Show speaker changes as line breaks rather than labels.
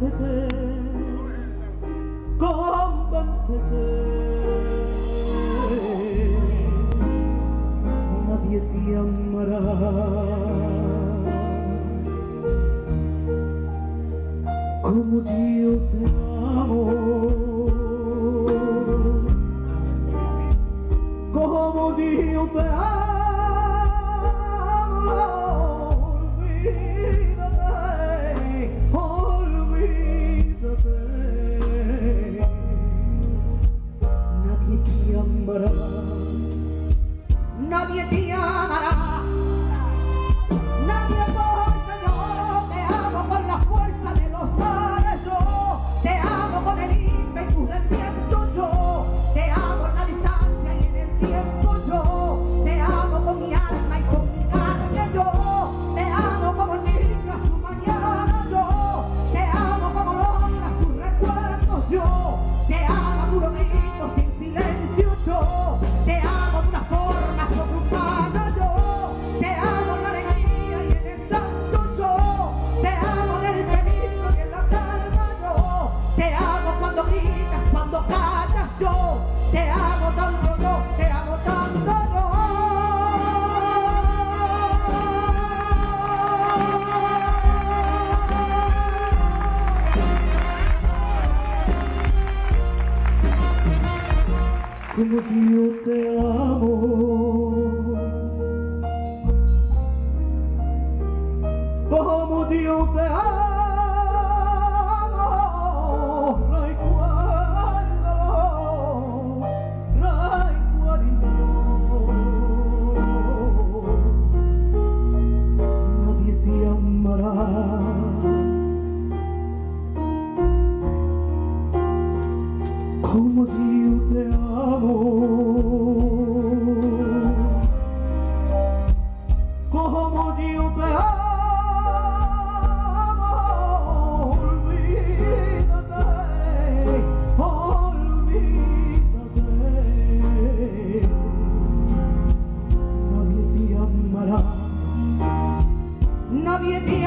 convéncete, nadie te amará como yo te amo, como yo te amo. Nadie te amará, nadie, porque yo te amo con la fuerza de los mares, yo te amo con el ímpetu del viento, yo te amo en la distancia y en el tiempo, yo te amo con mi alma y con mi carne, yo te amo como el niño a su mañana, yo te amo como el hombre a sus recuerdos, yo te amo a puro grito sin silencio, yo te amo de una forma sobrehumana, yo te amo en la alegría y en el llanto, yo te amo en el peligro y en la calma, yo te amo cuando gritas, cuando callas, yo te amo tanto, yo te amo tanto, yo. Como yo te amo, como yo te amo, recuérdalo, nadie te amará como yo te amo, como yo te amo, olvídate, olvídate, nadie te amará, nadie te